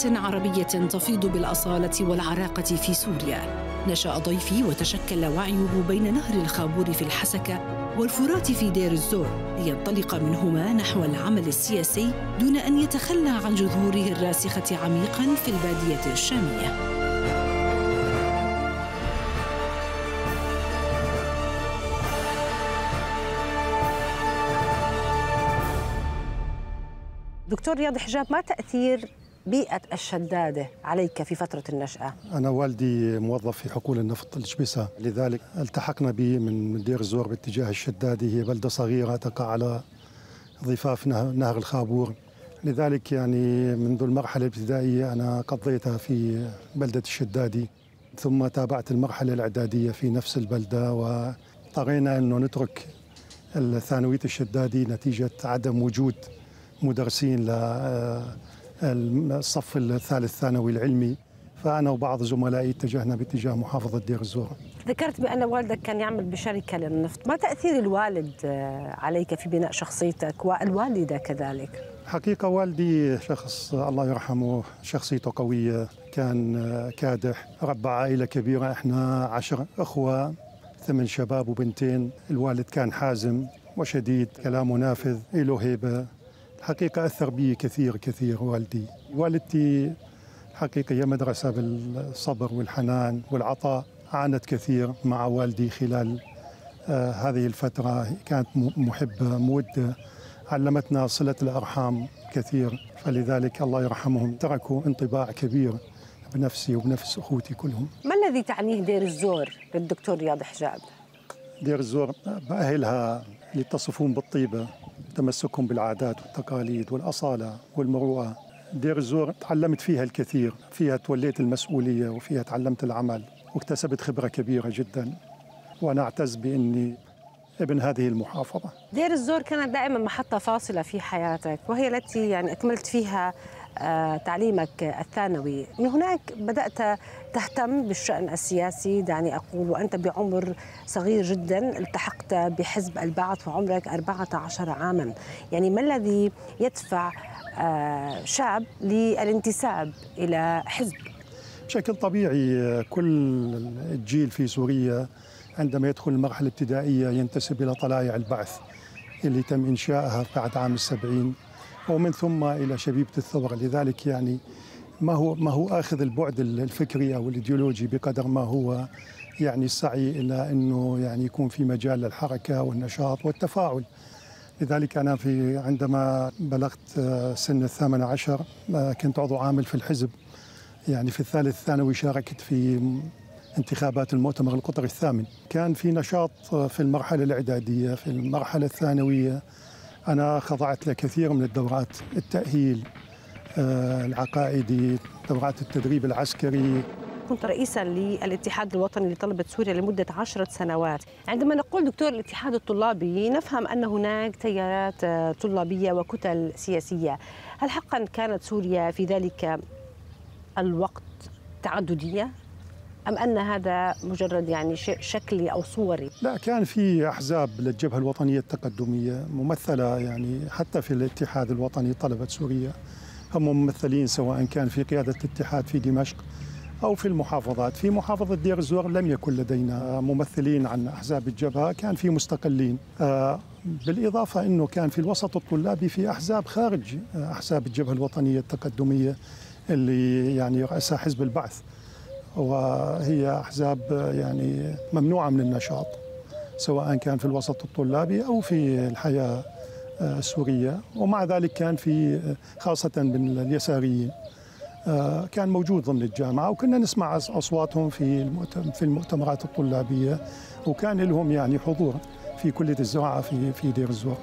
عربية تفيض بالأصالة والعراقة في سوريا. نشأ ضيفي وتشكل وعيه بين نهر الخابور في الحسكة والفرات في دير الزور لينطلق منهما نحو العمل السياسي دون أن يتخلى عن جذوره الراسخة عميقاً في البادية الشامية. دكتور رياض حجاب، ما تأثير بيئة الشدادة عليك في فترة النشأة؟ أنا والدي موظف في حقول النفط الجبيسة، لذلك التحقنا به من دير الزور باتجاه الشدادة. هي بلدة صغيرة تقع على ضفاف نهر الخابور، لذلك يعني منذ المرحلة الابتدائية أنا قضيتها في بلدة الشدادي، ثم تابعت المرحلة الإعدادية في نفس البلدة، واضطرينا أنه نترك الثانوية الشدادي نتيجة عدم وجود مدرسين للصف الثالث ثانوي العلمي، فأنا وبعض زملائي اتجهنا باتجاه محافظة دير الزور. ذكرت بأن والدك كان يعمل بشركة للنفط، ما تأثير الوالد عليك في بناء شخصيتك والوالدة كذلك؟ حقيقة والدي شخص الله يرحمه شخصيته قوية، كان كادح، ربى عائلة كبيرة، احنا 10 أخوة 8 شباب وبنتين. الوالد كان حازم وشديد، كلامه نافذ، له هيبة. الحقيقة أثر بي كثير والدي. والدتي حقيقة هي مدرسة بالصبر والحنان والعطاء، عانت كثير مع والدي خلال هذه الفترة، كانت محبة مودة، علمتنا صلة الأرحام كثير، فلذلك الله يرحمهم تركوا انطباع كبير بنفسي وبنفس أخوتي كلهم. ما الذي تعنيه دير الزور للدكتور رياض حجاب؟ دير الزور بأهلها يتصفون بالطيبة، تمسكهم بالعادات والتقاليد والأصالة والمروءة. دير الزور تعلمت فيها الكثير، فيها توليت المسؤولية وفيها تعلمت العمل واكتسبت خبرة كبيرة جدا، وأنا أعتز بإني ابن هذه المحافظة. دير الزور كانت دائما محطة فاصلة في حياتك، وهي التي يعني أكملت فيها تعليمك الثانوي. من هناك بدأت تهتم بالشأن السياسي، دعني أقول، وأنت بعمر صغير جدا التحقت بحزب البعث وعمرك 14 عاما. يعني ما الذي يدفع شاب للانتساب إلى حزب؟ بشكل طبيعي كل الجيل في سوريا عندما يدخل المرحلة الابتدائية ينتسب إلى طلائع البعث اللي تم إنشائها بعد عام 70، ومن ثم إلى شبيبة الثورة. لذلك يعني ما هو آخذ البعد الفكري أو الإيديولوجي بقدر ما هو يعني السعي إلى أنه يعني يكون في مجال للحركة والنشاط والتفاعل. لذلك أنا عندما بلغت سن 18 كنت عضو عامل في الحزب، يعني في الثالث ثانوي شاركت في انتخابات المؤتمر القطري الثامن. كان في نشاط في المرحلة الإعدادية. في المرحلة الثانوية أنا خضعت لكثير من الدورات، التأهيل العقائدي، دورات التدريب العسكري. كنت رئيسا للاتحاد الوطني لطلبة سوريا لمدة 10 سنوات. عندما نقول دكتور الاتحاد الطلابي نفهم أن هناك تيارات طلابية وكتل سياسية. هل حقا كانت سوريا في ذلك الوقت تعددية؟ أم أن هذا مجرد يعني شيء شكلي أو صوري؟ لا، كان في أحزاب للجبهة الوطنية التقدمية ممثلة، يعني حتى في الاتحاد الوطني طلبة سوريا هم ممثلين، سواء كان في قيادة الاتحاد في دمشق أو في المحافظات. في محافظة دير الزور لم يكن لدينا ممثلين عن أحزاب الجبهة، كان في مستقلين، بالإضافة أنه كان في الوسط الطلابي في أحزاب خارج أحزاب الجبهة الوطنية التقدمية اللي يعني رأسها حزب البعث، وهي أحزاب يعني ممنوعة من النشاط سواء كان في الوسط الطلابي أو في الحياة السورية. ومع ذلك كان في خاصة من اليساريين كان موجود ضمن الجامعة، وكنا نسمع أصواتهم في المؤتمرات الطلابية، وكان لهم يعني حضور في كلية الزراعة في دير الزور.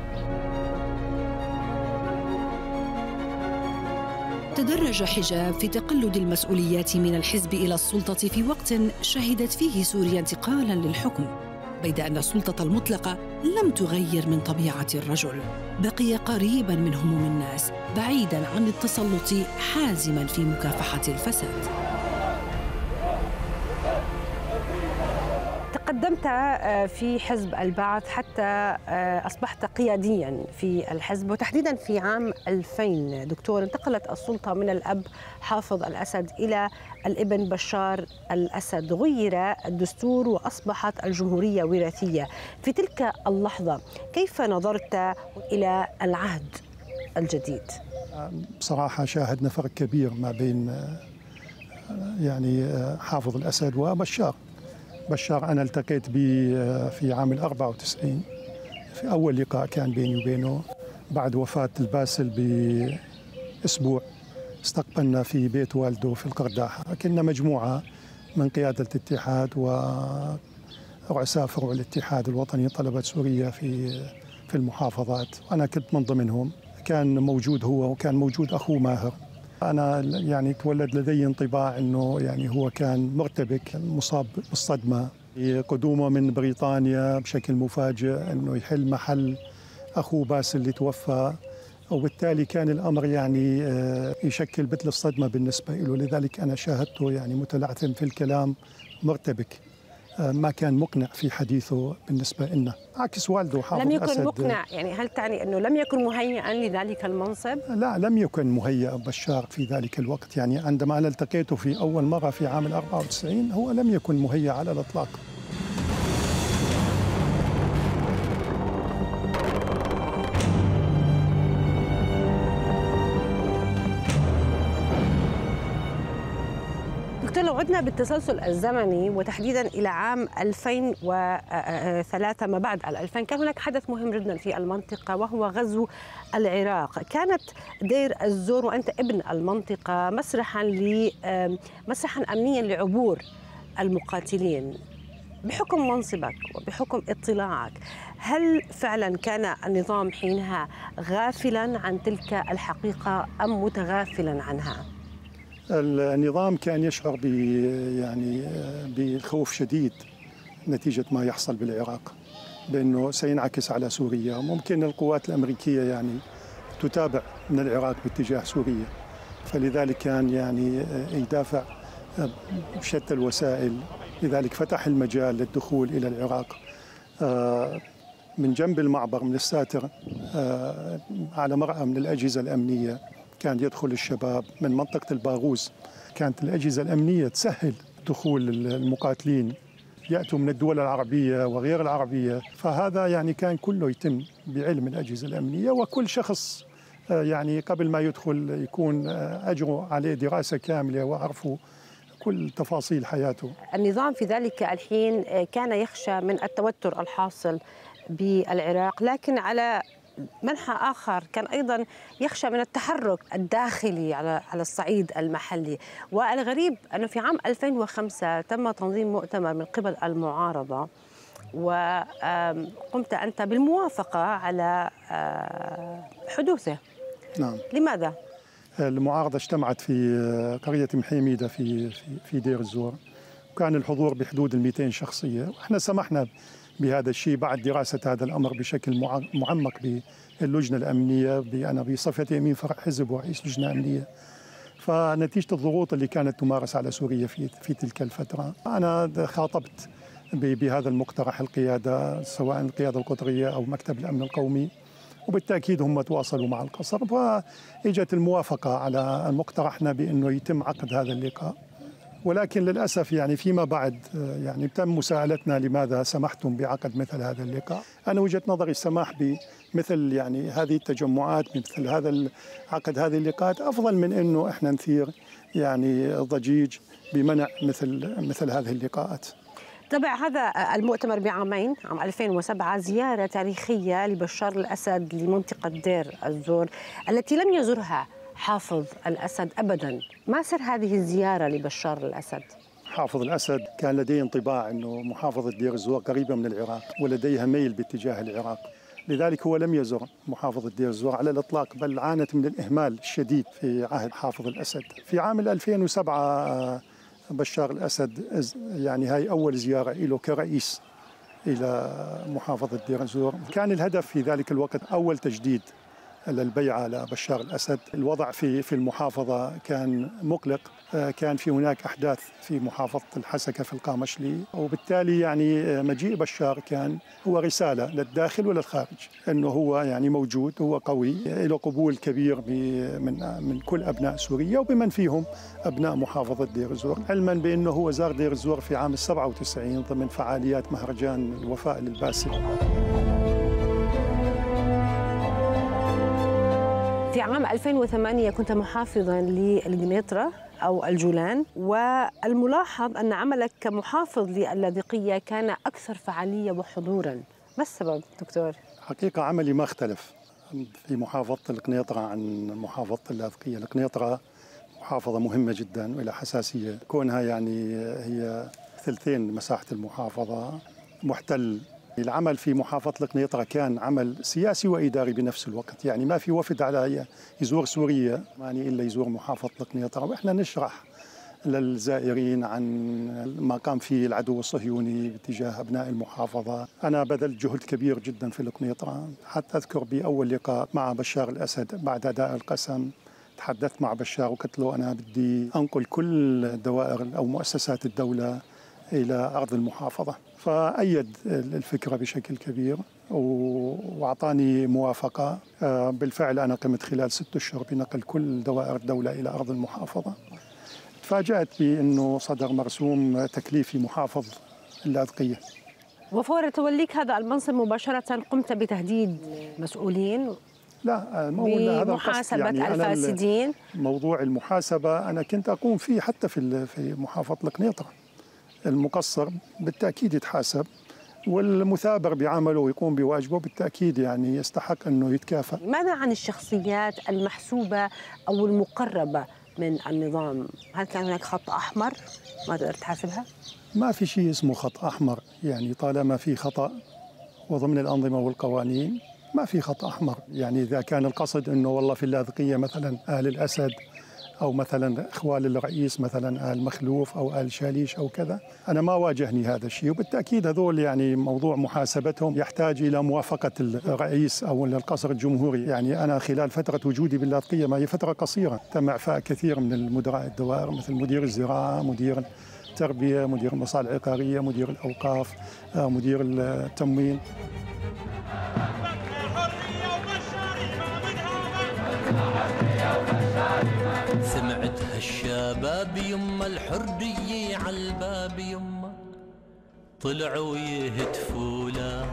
تدرج حجاب في تقلد المسؤوليات من الحزب إلى السلطة في وقت شهدت فيه سوريا انتقالاً للحكم، بيد أن السلطة المطلقة لم تغير من طبيعة الرجل، بقي قريباً من هموم الناس، بعيداً عن التسلط، حازماً في مكافحة الفساد. تقدمت في حزب البعث حتى أصبحت قياديا في الحزب، وتحديدا في عام 2000 دكتور انتقلت السلطة من الأب حافظ الأسد إلى الابن بشار الأسد، غير الدستور وأصبحت الجمهورية وراثية. في تلك اللحظة كيف نظرت إلى العهد الجديد؟ بصراحة شاهدنا فرق كبير ما بين يعني حافظ الأسد وبشار. بشار أنا التقيت به في عام 94 في أول لقاء كان بيني وبينه بعد وفاة الباسل بأسبوع. استقبلنا في بيت والده في القرداحة، كنا مجموعة من قيادة الاتحاد ورؤساء فروع الاتحاد الوطني طلبة سوريا في المحافظات، وأنا كنت من ضمنهم. كان موجود هو وكان موجود أخوه ماهر. أنا يعني تولد لدي انطباع أنه يعني هو كان مرتبك مصاب بالصدمة، قدومه من بريطانيا بشكل مفاجئ أنه يحل محل أخوه باسل اللي توفى، وبالتالي كان الأمر يعني يشكل مثل الصدمة بالنسبة له. لذلك أنا شاهدته يعني متلعثم في الكلام، مرتبك، ما كان مقنع في حديثه بالنسبة لنا، عكس والده حافظ لم يكن أسد. مقنع، يعني هل تعني أنه لم يكن مهيئا لذلك المنصب؟ لا، لم يكن مهيئ بشار في ذلك الوقت. يعني عندما أنا التقيته في أول مرة في عام 94 هو لم يكن مهيئ على الإطلاق. لو عدنا بالتسلسل الزمني وتحديدا إلى عام 2003 ما بعد 2000 كان هناك حدث مهم جدا في المنطقة وهو غزو العراق. كانت دير الزور وأنت ابن المنطقة مسرحا أمنيا لعبور المقاتلين. بحكم منصبك وبحكم اطلاعك، هل فعلا كان النظام حينها غافلا عن تلك الحقيقة أم متغافلا عنها؟ النظام كان يشعر يعني بخوف شديد نتيجة ما يحصل بالعراق، بأنه سينعكس على سوريا. ممكن القوات الأمريكية يعني تتابع من العراق باتجاه سوريا، فلذلك كان يعني يدافع بشتى الوسائل. لذلك فتح المجال للدخول إلى العراق من جنب المعبر من الساتر على مرأى من الأجهزة الأمنية. كان يدخل الشباب من منطقة الباغوز، كانت الأجهزة الأمنية تسهل دخول المقاتلين يأتوا من الدول العربية وغير العربية. فهذا يعني كان كله يتم بعلم الأجهزة الأمنية، وكل شخص يعني قبل ما يدخل يكون أجروا عليه دراسة كاملة وعرفوا كل تفاصيل حياته. النظام في ذلك الحين كان يخشى من التوتر الحاصل بالعراق، لكن على منحى آخر كان أيضا يخشى من التحرك الداخلي على الصعيد المحلي. والغريب أنه في عام 2005 تم تنظيم مؤتمر من قبل المعارضة، وقمت أنت بالموافقة على حدوثه. نعم. لماذا؟ المعارضة اجتمعت في قرية محيميدة في دير الزور، وكان الحضور بحدود 200 شخصية، وإحنا سمحنا بهذا الشيء بعد دراسة هذا الأمر بشكل معمق باللجنة الأمنية. أنا بصفتي أمين فرع حزب ورئيس لجنة أمنية، فنتيجة الضغوط اللي كانت تمارس على سوريا في تلك الفترة أنا خاطبت بهذا المقترح القيادة، سواء القيادة القطرية أو مكتب الأمن القومي، وبالتأكيد هم تواصلوا مع القصر وإجت الموافقة على مقترحنا بأنه يتم عقد هذا اللقاء. ولكن للأسف يعني فيما بعد يعني تم مساءلتنا لماذا سمحتم بعقد مثل هذا اللقاء. أنا وجهة نظري السماح بمثل يعني هذه التجمعات، مثل عقد هذه اللقاءات أفضل من أنه إحنا نثير يعني ضجيج بمنع مثل هذه اللقاءات. تبع هذا المؤتمر بعامين، عام 2007 زيارة تاريخية لبشار الأسد لمنطقة دير الزور التي لم يزرها حافظ الأسد أبداً. ما سر هذه الزيارة لبشار الأسد؟ حافظ الأسد كان لديه انطباع أنه محافظة دير الزور قريبة من العراق ولديها ميل باتجاه العراق، لذلك هو لم يزر محافظة دير الزور على الإطلاق، بل عانت من الإهمال الشديد في عهد حافظ الأسد. في عام 2007 بشار الأسد يعني هاي أول زيارة له كرئيس إلى محافظة دير الزور. كان الهدف في ذلك الوقت أول تجديد للبيعة على بشار الأسد. الوضع في المحافظة كان مقلق، كان في هناك أحداث في محافظة الحسكة في القامشلي، وبالتالي يعني مجيء بشار كان هو رسالة للداخل وللخارج أنه هو يعني موجود، هو قوي، له قبول كبير من كل أبناء سوريا وبمن فيهم أبناء محافظة دير الزور، علما بأنه هو زار دير الزور في عام 97 ضمن فعاليات مهرجان الوفاء للباسل. في عام 2008 كنت محافظاً للقنيطرة أو الجولان، والملاحظ أن عملك كمحافظ للاذقية كان أكثر فعالية وحضوراً. ما السبب دكتور؟ حقيقة عملي ما اختلف في محافظة القنيطرة عن محافظة اللاذقية. القنيطرة محافظة مهمة جدا وإلى حساسية، كونها يعني هي ثلثين مساحة المحافظة محتل. العمل في محافظة القنيطرة كان عمل سياسي وإداري بنفس الوقت، يعني ما في وفد على يزور سوريا يعني إلا يزور محافظة القنيطرة، وإحنا نشرح للزائرين عن ما قام فيه العدو الصهيوني باتجاه أبناء المحافظة. أنا بذلت جهد كبير جدا في القنيطرة، حتى أذكر بأول لقاء مع بشار الأسد بعد أداء القسم تحدثت مع بشار وقلت له أنا بدي أنقل كل دوائر أو مؤسسات الدولة إلى أرض المحافظة، فأيد الفكرة بشكل كبير وأعطاني موافقة. بالفعل أنا قمت خلال 6 أشهر بنقل كل دوائر الدولة إلى أرض المحافظة. تفاجأت بأنه صدر مرسوم تكليفي محافظ اللاذقية. وفور توليك هذا المنصب مباشرة قمت بتهديد مسؤولين؟ لا، بمحاسبة يعني الفاسدين. موضوع المحاسبة أنا كنت أقوم فيه حتى في محافظة القنيطرة. المقصر بالتأكيد يتحاسب، والمثابر بعمله ويقوم بواجبه بالتأكيد يعني يستحق أنه يتكافئ. ماذا عن الشخصيات المحسوبة أو المقربة من النظام؟ هل كان هناك خط أحمر ما تقدر تحاسبها؟ ما في شيء اسمه خط أحمر، يعني طالما في خطأ وضمن الأنظمة والقوانين ما في خط أحمر. يعني إذا كان القصد أنه والله في اللاذقية مثلا آل الأسد أو مثلا إخوال الرئيس مثلا آل مخلوف أو آل شاليش أو كذا، أنا ما واجهني هذا الشيء، وبالتأكيد هذول يعني موضوع محاسبتهم يحتاج إلى موافقة الرئيس أو القصر الجمهوري. يعني أنا خلال فترة وجودي باللاذقية ما هي فترة قصيرة تم إعفاء كثير من المدراء الدوائر مثل مدير الزراعة، مدير التربية، مدير المصالح العقارية، مدير الأوقاف، مدير التموين. سمعت هالشباب يما الحرية عالباب يما طلعوا يهتفوا له.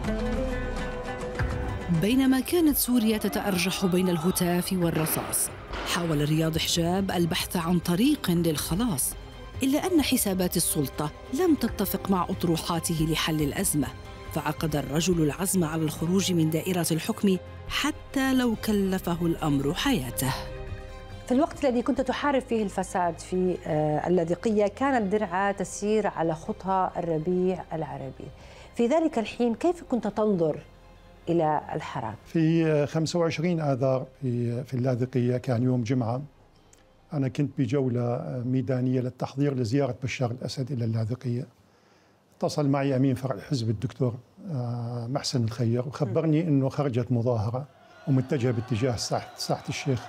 بينما كانت سوريا تتأرجح بين الهتاف والرصاص، حاول رياض حجاب البحث عن طريق للخلاص، إلا أن حسابات السلطة لم تتفق مع أطروحاته لحل الأزمة، فعقد الرجل العزم على الخروج من دائرة الحكم حتى لو كلفه الأمر حياته. في الوقت الذي كنت تحارب فيه الفساد في اللاذقية كانت درعا تسير على خطى الربيع العربي. في ذلك الحين كيف كنت تنظر إلى الحراك؟ في 25 آذار في اللاذقية كان يوم جمعة، أنا كنت بجولة ميدانية للتحضير لزيارة بشار الأسد إلى اللاذقية. اتصل معي أمين فرع الحزب الدكتور محسن الخير وخبرني أنه خرجت مظاهرة ومتجهة باتجاه ساحة الشيخ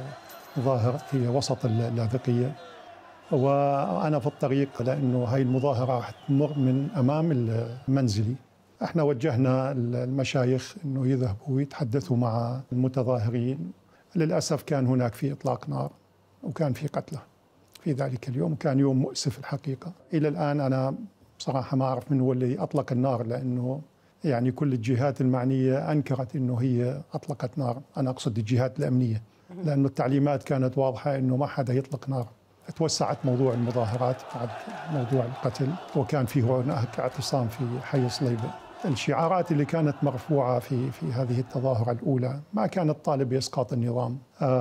ظاهر في وسط اللاذقية، وأنا في الطريق لأنه هاي المظاهرة راح تمر من أمام منزلي. احنا وجهنا المشايخ أنه يذهبوا ويتحدثوا مع المتظاهرين. للأسف كان هناك في إطلاق نار وكان في قتلى في ذلك اليوم، كان يوم مؤسف الحقيقة. إلى الآن أنا بصراحة ما أعرف من هو اللي أطلق النار، لأنه يعني كل الجهات المعنية أنكرت أنه هي أطلقت نار. أنا أقصد الجهات الأمنية، لأنه التعليمات كانت واضحة أنه ما حدا يطلق نار. توسعت موضوع المظاهرات بعد موضوع القتل، وكان فيه هناك اعتصام في حي صليبة. الشعارات اللي كانت مرفوعة في هذه التظاهرة الأولى ما كانت طالب بإسقاط النظام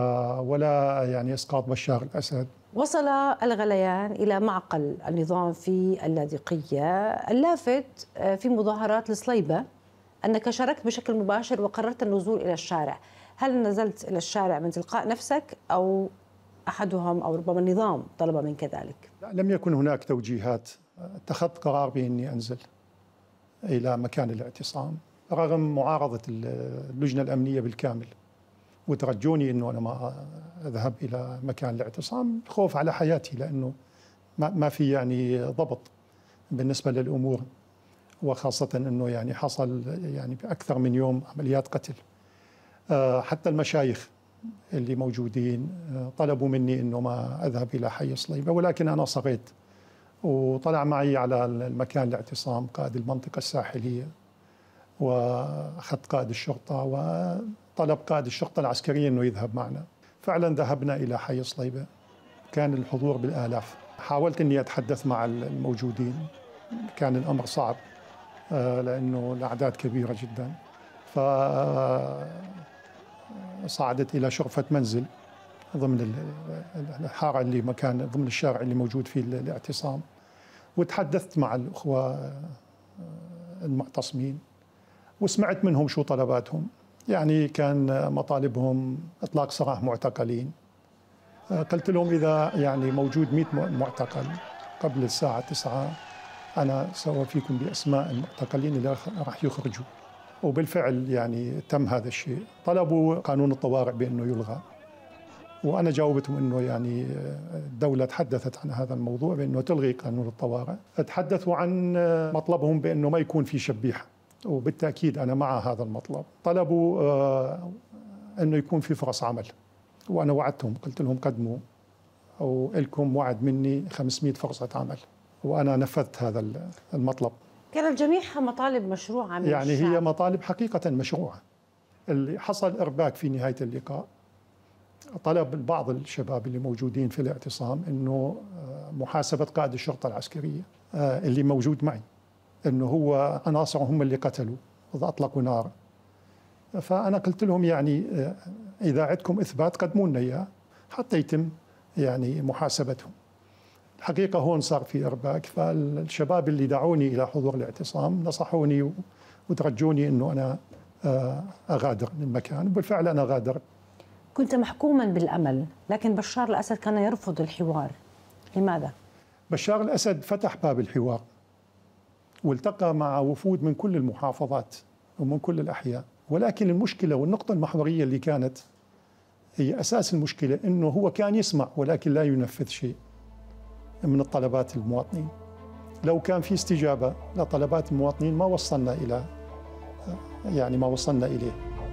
ولا يعني إسقاط بشار الأسد. وصل الغليان إلى معقل النظام في اللاذقية. اللافت في مظاهرات الصليبة أنك شاركت بشكل مباشر وقررت النزول إلى الشارع. هل نزلت إلى الشارع من تلقاء نفسك أو أحدهم أو ربما النظام طلب منك ذلك؟ لم يكن هناك توجيهات، اتخذت قرار بإني أنزل إلى مكان الاعتصام رغم معارضة اللجنة الأمنية بالكامل وترجوني أنه أنا ما أذهب إلى مكان الاعتصام خوف على حياتي، لأنه ما في يعني ضبط بالنسبة للأمور، وخاصة أنه يعني حصل يعني بأكثر من يوم عمليات قتل. حتى المشايخ اللي موجودين طلبوا مني أنه ما أذهب إلى حي صليبة، ولكن أنا صغيت، وطلع معي على المكان الاعتصام قائد المنطقة الساحلية، وأخذت قائد الشرطة وطلب قائد الشرطة العسكرية أنه يذهب معنا. فعلا ذهبنا إلى حي صليبة، كان الحضور بالآلاف. حاولت أني أتحدث مع الموجودين، كان الأمر صعب لأنه الأعداد كبيرة جدا. فصعدت إلى شرفة منزل ضمن الحارة اللي مكان ضمن الشارع اللي موجود فيه الاعتصام، وتحدثت مع الأخوة المعتصمين وسمعت منهم شو طلباتهم. يعني كان مطالبهم إطلاق سراح معتقلين. قلت لهم إذا يعني موجود 100 معتقل قبل الساعة 9 أنا سأوفيكم بأسماء المعتقلين اللي راح يخرجوا. وبالفعل يعني تم هذا الشيء. طلبوا قانون الطوارئ بأنه يلغى، وأنا جاوبتهم أنه يعني الدولة تحدثت عن هذا الموضوع بأنه تلغي قانون الطوارئ. تحدثوا عن مطلبهم بأنه ما يكون في شبيحة، وبالتأكيد أنا مع هذا المطلب. طلبوا أنه يكون في فرص عمل، وأنا وعدتهم، قلت لهم قدموا أو لكم وعد مني 500 فرصة عمل، وأنا نفذت هذا المطلب. كانت جميعها مطالب مشروعة من يعني الشعب. هي مطالب حقيقة مشروعة. اللي حصل إرباك في نهاية اللقاء، طلب بعض الشباب اللي موجودين في الاعتصام أنه محاسبة قائد الشرطة العسكرية اللي موجود معي، أنه هو عناصر هم اللي قتلوا وأطلقوا نار. فأنا قلت لهم يعني إذا عندكم إثبات قدموا لنا إياه حتى يتم يعني محاسبتهم. الحقيقة هون صار في إرباك، فالشباب اللي دعوني إلى حضور الاعتصام نصحوني وترجوني أنه أنا أغادر المكان، وبالفعل أنا غادرت. كنت محكوما بالأمل، لكن بشار الأسد كان يرفض الحوار، لماذا؟ بشار الأسد فتح باب الحوار والتقى مع وفود من كل المحافظات ومن كل الأحياء، ولكن المشكلة والنقطة المحورية اللي كانت هي أساس المشكلة أنه هو كان يسمع ولكن لا ينفذ شيء من الطلبات المواطنين. لو كان في استجابة لطلبات المواطنين ما وصلنا إليه.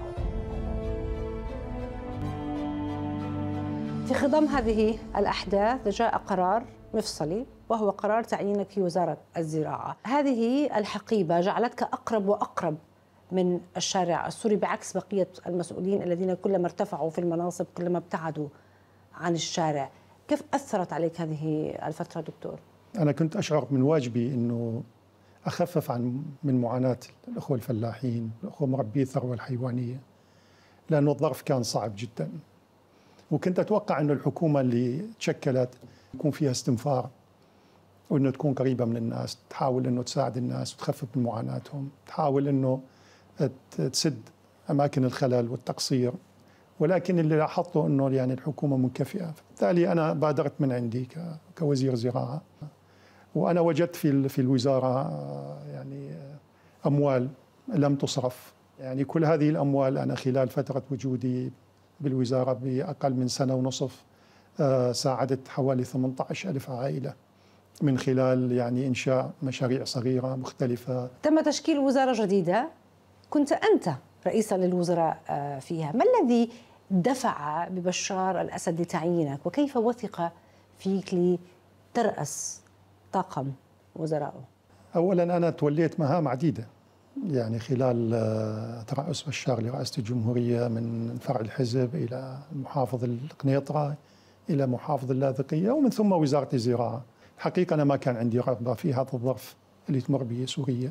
في خضم هذه الأحداث جاء قرار مفصلي، وهو قرار تعيينك في وزارة الزراعة. هذه الحقيبة جعلتك أقرب وأقرب من الشارع السوري، بعكس بقية المسؤولين الذين كلما ارتفعوا في المناصب كلما ابتعدوا عن الشارع. كيف أثرت عليك هذه الفترة دكتور؟ أنا كنت أشعر من واجبي أنه أخفف من معاناة الأخوة الفلاحين والأخوة مربي الثروة الحيوانية، لأنه الظرف كان صعب جدا. وكنت أتوقع أن الحكومة اللي تشكلت يكون فيها استنفار، وأنه تكون قريبة من الناس، تحاول أنه تساعد الناس وتخفف من معاناتهم، تحاول أنه تسد أماكن الخلل والتقصير. ولكن اللي لاحظته أنه يعني الحكومة منكفئة، بالتالي أنا بادرت من عندي كوزير زراعة، وأنا وجدت في الوزارة يعني أموال لم تصرف. يعني كل هذه الأموال أنا خلال فترة وجودي بالوزارة بأقل من سنة ونصف ساعدت حوالي 18,000 عائلة من خلال يعني إنشاء مشاريع صغيرة مختلفة. تم تشكيل وزارة جديدة، كنت أنت رئيسا للوزراء فيها. ما الذي دفع ببشار الأسد لتعيينك، وكيف وثق فيك لترأس طاقم وزرائه؟ أولا أنا توليت مهام عديدة يعني خلال ترأس بشار لرئاسة الجمهورية، من فرع الحزب إلى محافظ القنيطرة إلى محافظ اللاذقية، ومن ثم وزارة الزراعة. الحقيقة أنا ما كان عندي رغبة في هذا الظرف اللي تمر به سوريا.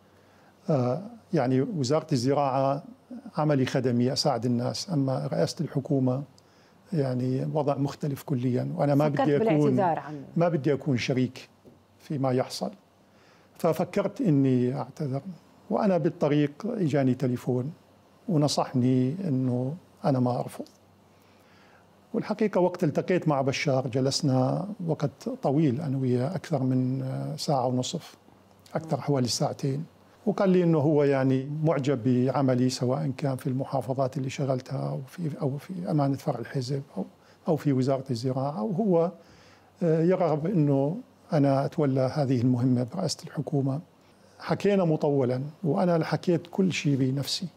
يعني وزارة الزراعة عملي خدمي أساعد الناس، أما رئاسة الحكومة يعني وضع مختلف كليا، وأنا ما بدي أكون شريك فيما يحصل. ففكرت إني أعتذر، وأنا بالطريق إجاني تليفون ونصحني أنه أنا ما أرفض. والحقيقة وقت التقيت مع بشار جلسنا وقت طويل أنا وياه، أكثر من ساعة ونصف، أكثر حوالي ساعتين. وقال لي انه هو يعني معجب بعملي سواء كان في المحافظات اللي شغلتها او في امانه فرع الحزب او في وزاره الزراعه، وهو يرغب انه انا اتولى هذه المهمه برئاسه الحكومه. حكينا مطولا وانا حكيت كل شيء بنفسي،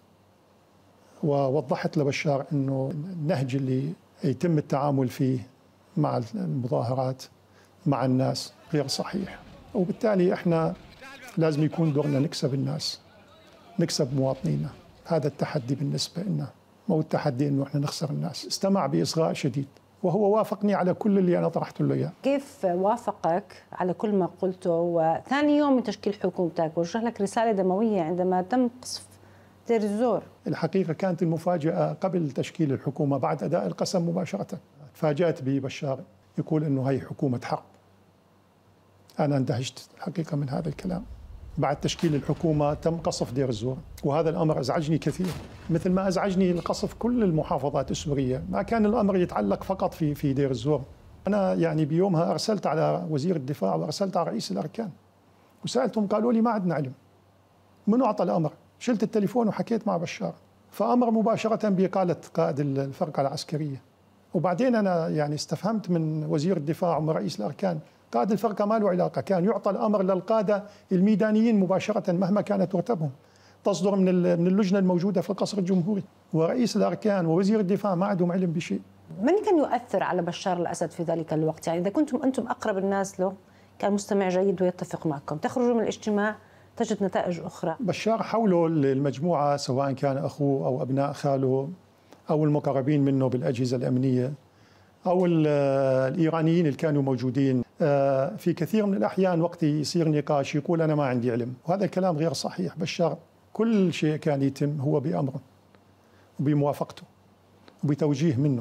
ووضحت لبشار انه النهج اللي يتم التعامل فيه مع المظاهرات مع الناس غير صحيح، وبالتالي احنا لازم يكون دورنا نكسب الناس، نكسب مواطنينا. هذا التحدي بالنسبه لنا، مو التحدي انه احنا نخسر الناس. استمع باصغاء شديد وهو وافقني على كل اللي انا طرحت له اياه. كيف وافقك على كل ما قلته؟ وثاني يوم من تشكيل حكومتك وجه لك رساله دمويه عندما تم قصف دير الزور. الحقيقه كانت المفاجاه قبل تشكيل الحكومه بعد اداء القسم مباشره. تفاجات ببشار يقول انه هي حكومه حرب. انا اندهشت الحقيقه من هذا الكلام. بعد تشكيل الحكومه تم قصف دير الزور، وهذا الامر ازعجني كثير، مثل ما ازعجني قصف كل المحافظات السوريه. ما كان الامر يتعلق فقط في دير الزور. انا يعني بيومها ارسلت على وزير الدفاع وارسلت على رئيس الاركان وسالتهم، قالوا لي ما عندنا علم. من اعطى الامر؟ شلت التليفون وحكيت مع بشار، فامر مباشره باقاله قائد الفرقه العسكريه. وبعدين انا يعني استفهمت من وزير الدفاع ومن رئيس الاركان، قائد الفرقه ما له علاقه، كان يعطى الامر للقاده الميدانيين مباشره مهما كانت رتبهم، تصدر من اللجنه الموجوده في القصر الجمهوري، ورئيس الاركان ووزير الدفاع ما عندهم علم بشيء. من كان يؤثر على بشار الاسد في ذلك الوقت؟ يعني اذا كنتم انتم اقرب الناس له كان مستمع جيد ويتفق معكم، تخرجوا من الاجتماع تجد نتائج اخرى. بشار حوله المجموعه سواء كان اخوه او ابناء خاله او المقربين منه بالاجهزه الامنيه او الايرانيين اللي كانوا موجودين، في كثير من الأحيان وقت يصير نقاش يقول أنا ما عندي علم، وهذا الكلام غير صحيح. بشار كل شيء كان يتم هو بأمره وبموافقته وبتوجيه منه.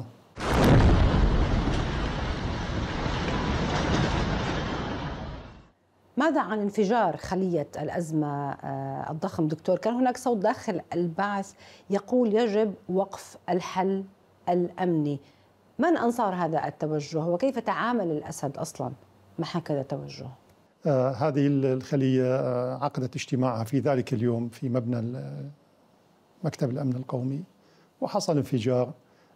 ماذا عن انفجار خلية الأزمة الضخم دكتور؟ كان هناك صوت داخل البعث يقول يجب وقف الحل الأمني. من أنصار هذا التوجه وكيف تعامل الأسد أصلا مع هكذا توجه؟ هذه الخلية عقدت اجتماعها في ذلك اليوم في مبنى مكتب الأمن القومي، وحصل انفجار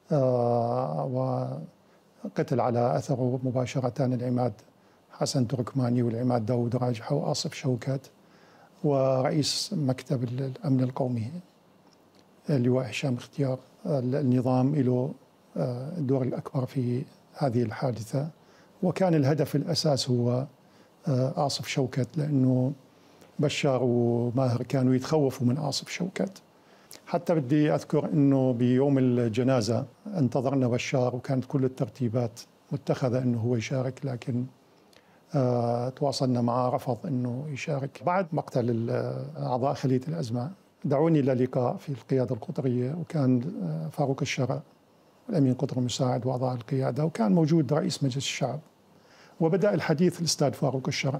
وقتل على أثره مباشرة العماد حسن تركماني والعماد داود راجحة وآصف شوكات، ورئيس مكتب الأمن القومي اللواء هشام اختيار. النظام له الدور الأكبر في هذه الحادثة، وكان الهدف الأساس هو آصف شوكت، لأنه بشار وماهر كانوا يتخوفوا من آصف شوكت. حتى بدي أذكر أنه بيوم الجنازة انتظرنا بشار وكانت كل الترتيبات متخذة أنه هو يشارك، لكن تواصلنا معه رفض أنه يشارك. بعد مقتل أعضاء خلية الأزمة دعوني للقاء في القيادة القطرية، وكان فاروق الشرع الأمين قطر المساعد وأعضاء القيادة، وكان موجود رئيس مجلس الشعب، وبدأ الحديث الأستاذ فاروق الشرع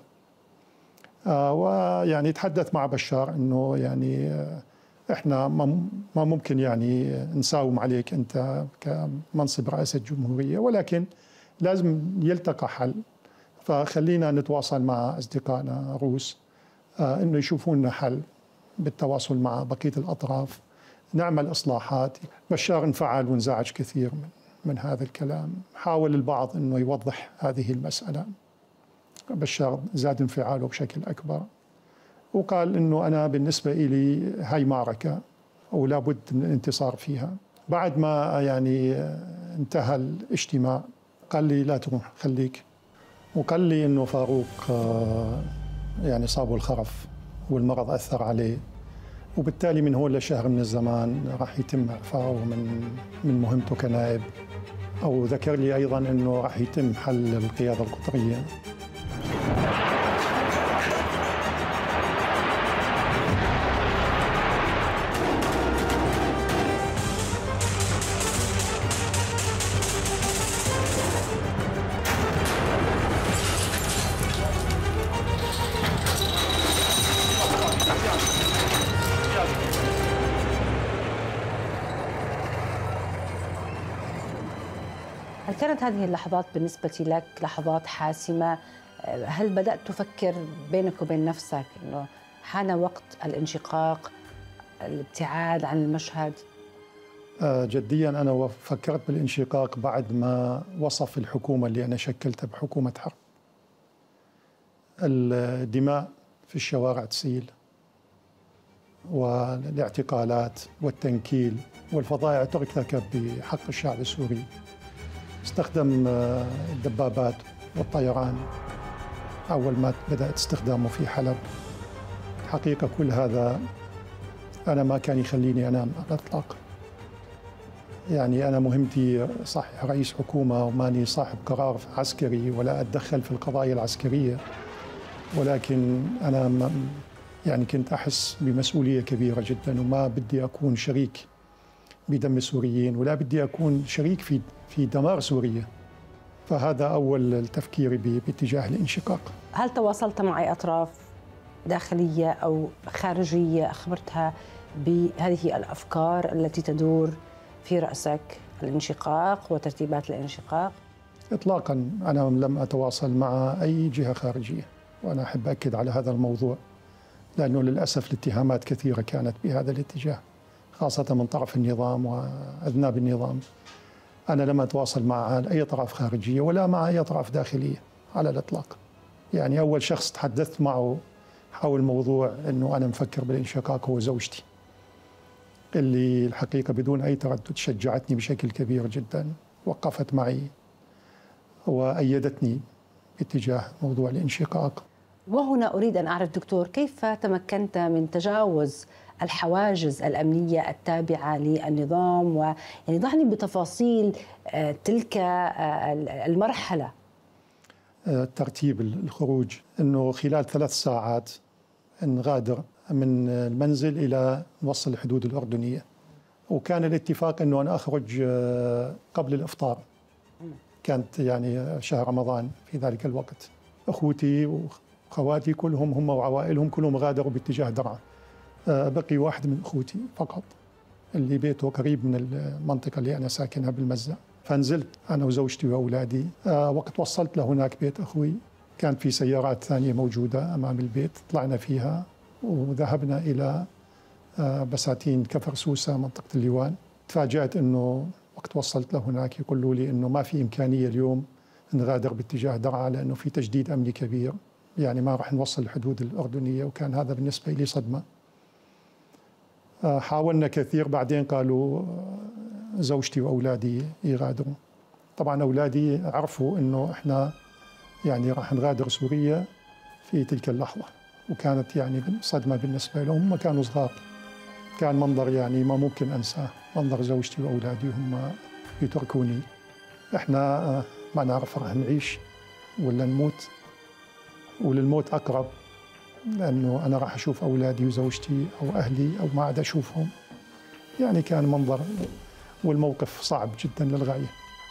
ويعني يتحدث مع بشار أنه يعني إحنا ما ممكن يعني نساوم عليك أنت كمنصب رئاسة الجمهورية، ولكن لازم يلتقى حل، فخلينا نتواصل مع أصدقائنا روس أنه يشوفوا لنا حل بالتواصل مع بقية الأطراف، نعمل إصلاحات. بشار انفعل وانزعج كثير من هذا الكلام، حاول البعض أنه يوضح هذه المسألة. بشار زاد انفعاله بشكل أكبر وقال أنه أنا بالنسبة إلي هاي معركة ولا بد من الانتصار فيها. بعد ما يعني انتهى الاجتماع قال لي لا تروح خليك، وقال لي أنه فاروق يعني صابه الخرف والمرض أثر عليه، وبالتالي من هون لشهر من الزمان راح يتم إعفائه من مهمته كنائب، أو ذكر لي أيضا أنه راح يتم حل القيادة القطرية. هل كانت هذه اللحظات بالنسبة لك لحظات حاسمة؟ هل بدأت تفكر بينك وبين نفسك أنه حان وقت الانشقاق، الابتعاد عن المشهد؟ جديا أنا فكرت بالانشقاق بعد ما وصف الحكومة اللي أنا شكلتها بحكومة حرب. الدماء في الشوارع تسيل، والاعتقالات والتنكيل والفظائع ترتكب بحق الشعب السوري. استخدم الدبابات والطيران أول ما بدأت استخدامه في حلب. حقيقة كل هذا أنا ما كان يخليني أنام على الإطلاق. يعني أنا مهمتي صحيح رئيس حكومة وماني صاحب قرار عسكري ولا أتدخل في القضايا العسكرية، ولكن أنا يعني كنت أحس بمسؤولية كبيرة جدا، وما بدي أكون شريك بدم السوريين ولا بدي أكون شريك في دمار سوريا. فهذا أول تفكيري باتجاه الانشقاق. هل تواصلت مع أي أطراف داخلية أو خارجية أخبرتها بهذه الأفكار التي تدور في رأسك، الانشقاق وترتيبات الانشقاق؟ إطلاقا أنا لم أتواصل مع أي جهة خارجية، وأنا أحب أكد على هذا الموضوع، لأنه للأسف الاتهامات كثيرة كانت بهذا الاتجاه، خاصة من طرف النظام وأذناب النظام. أنا لم أتواصل مع أي طرف خارجية ولا مع أي أطراف داخلية على الإطلاق. يعني أول شخص تحدثت معه حول موضوع أنه أنا مفكر بالانشقاق هو زوجتي، اللي الحقيقة بدون أي تردد شجعتني بشكل كبير جدا، وقفت معي وأيدتني باتجاه موضوع الانشقاق. وهنا أريد أن أعرف دكتور، كيف تمكنت من تجاوز الحواجز الأمنية التابعة للنظام؟ ويعني ضعني بتفاصيل تلك المرحلة. ترتيب الخروج أنه خلال 3 ساعات نغادر من المنزل إلى نوصل الحدود الأردنية، وكان الاتفاق أنه أنا أخرج قبل الإفطار. كانت يعني شهر رمضان في ذلك الوقت. أخوتي وخواتي كلهم هم وعوائلهم كلهم غادروا باتجاه درعا. بقي واحد من أخوتي فقط اللي بيته قريب من المنطقة اللي أنا ساكنها بالمزة. فنزلت أنا وزوجتي وأولادي. وقت وصلت لهناك بيت أخوي كان في سيارات ثانية موجودة أمام البيت، طلعنا فيها وذهبنا إلى بساتين كفر سوسة منطقة الليوان. تفاجأت أنه وقت وصلت لهناك يقولوا لي أنه ما في إمكانية اليوم نغادر باتجاه درعا لأنه في تجديد أمني كبير، يعني ما راح نوصل الحدود الأردنية، وكان هذا بالنسبة لي صدمة. حاولنا كثير، بعدين قالوا زوجتي وأولادي يغادروا. طبعا أولادي عرفوا أنه إحنا يعني راح نغادر سوريا في تلك اللحظة، وكانت يعني صدمة بالنسبة لهم، هم كانوا صغار. كان منظر يعني ما ممكن أنساه، منظر زوجتي وأولادي هم يتركوني. إحنا ما نعرف راح نعيش ولا نموت، وللموت أقرب، لأنه أنا راح أشوف أولادي وزوجتي أو أهلي أو ما عاد أشوفهم. يعني كان منظر والموقف صعب جدا للغاية.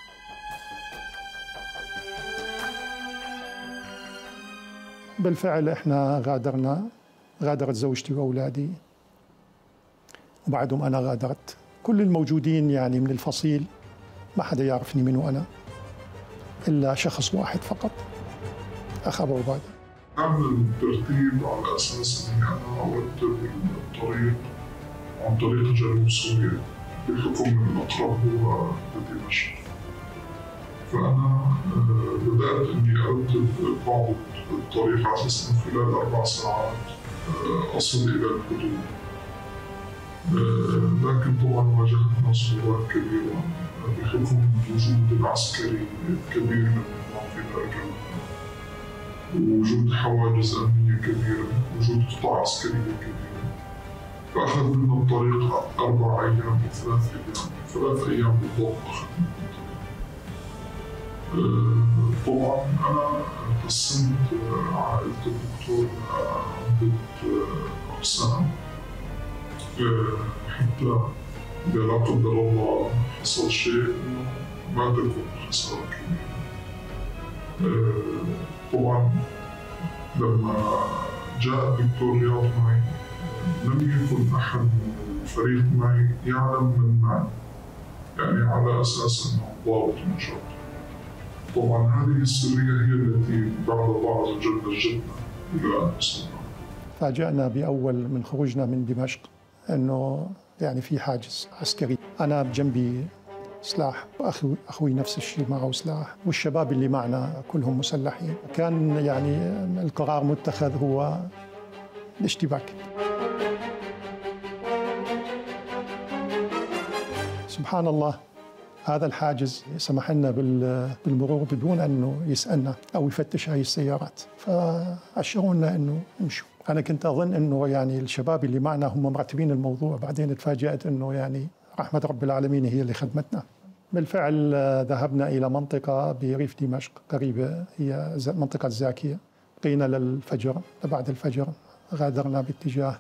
بالفعل إحنا غادرت زوجتي وأولادي، وبعدهم أنا غادرت. كل الموجودين يعني من الفصيل ما حدا يعرفني منه أنا، إلا شخص واحد فقط، أخ أبو عبادة. أعمل ترتيب على أساس أني أنا أرتب الطريق عن طريق جنوب سوريا، بحكم الأقرب هو دمشق. فأنا بدأت أني أرتب بعض الطريق على أساس أنه خلال 4 ساعات أصل إلى الحدود. لكن طبعا واجهتنا صعوبات كبيرة بحكم الوجود العسكري الكبير للنظام في ذلك الوقت، ووجود حواجز أمنية كبيرة، وجود قطاع عسكرية كبيرة. فأخذ منا الطريق 4 أيام و3 أيام، 3 أيام بالضبط أخذنا الطريق. طبعا أنا قسمت عائلة الدكتور لعدة أقسام، حتى إذا لا قدر الله حصل شيء إنه ما تكون خسارة كبيرة. طبعا لما جاء الدكتور رياض معي لم يكن أحد من الفريق معي يعلم من معي، يعني على أساس أنه ضابط نشاط. طبعا هذه السرية هي التي بعد الله عز وجل نجتنا إلى أن وصلنا. فاجأنا بأول من خروجنا من دمشق أنه يعني في حاجز عسكري. أنا بجنبي سلاح، وأخوي نفس الشيء معه سلاح، والشباب اللي معنا كلهم مسلحين. كان يعني القرار متخذ هو الاشتباك. سبحان الله، هذا الحاجز سمح لنا بالمرور بدون أنه يسألنا أو يفتش هاي السيارات، فأشروا لنا أنه امشوا. أنا كنت أظن أنه يعني الشباب اللي معنا هم مرتبين الموضوع، بعدين تفاجأت أنه يعني رحمة رب العالمين هي اللي خدمتنا. بالفعل ذهبنا إلى منطقة بريف دمشق قريبة، هي منطقة زاكية. بقينا للفجر، بعد الفجر غادرنا باتجاه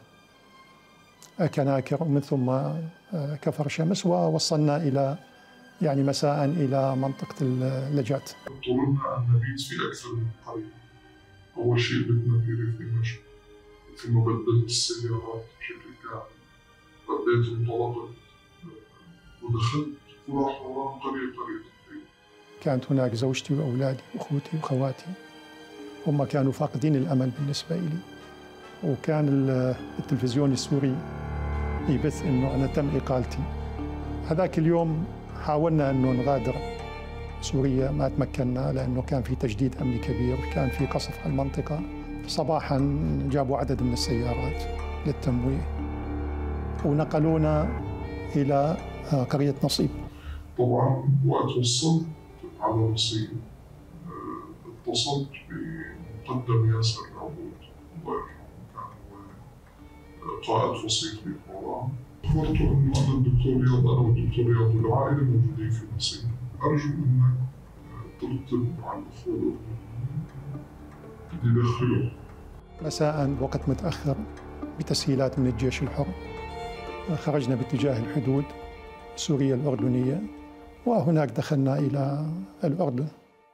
كناكر ومن ثم كفر شمس، ووصلنا إلى يعني مساء إلى منطقة اللجات. اضطررنا أن نبيت في أكثر من قرية. أول شيء بتنا في ريف دمشق، ثم بدلت السيارات بشكل كامل، بديت انطلقت ودخلت وراح وراء قرية. كانت هناك زوجتي وأولادي وأخوتي وخواتي، هم كانوا فاقدين الأمل بالنسبة لي. وكان التلفزيون السوري يبث أنه أنا تم إقالتي. هذاك اليوم حاولنا أنه نغادر سوريا، ما تمكنا لأنه كان في تجديد أمني كبير، كان في قصف على المنطقة. صباحا جابوا عدد من السيارات للتمويه ونقلونا إلى قرية نصيب. طبعا وقت وصلت على نصيب اتصلت بمقدم ياسر العبود، الله يرحمه، كان هو قائد فصيل في القرآن. أخبرته إنه أنا الدكتور رياض، أنا والدكتور رياض والعائلة موجودين في نصيب، أرجو إنك ترتب مع الأخوة الأردنيين يدخلوا. مساء وقت متأخر بتسهيلات من الجيش الحر خرجنا باتجاه الحدود سوريا الأردنية، وهناك دخلنا إلى الأردن.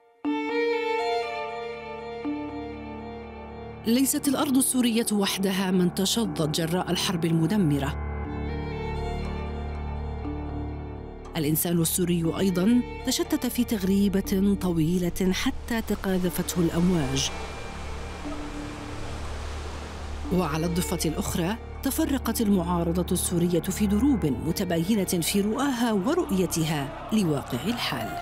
ليست الأرض السورية وحدها من تشظت جراء الحرب المدمرة. الإنسان السوري أيضاً تشتت في تغريبة طويلة حتى تقاذفته الأمواج. وعلى الضفة الأخرى تفرقت المعارضة السورية في دروب متباينة في رؤاها ورؤيتها لواقع الحال.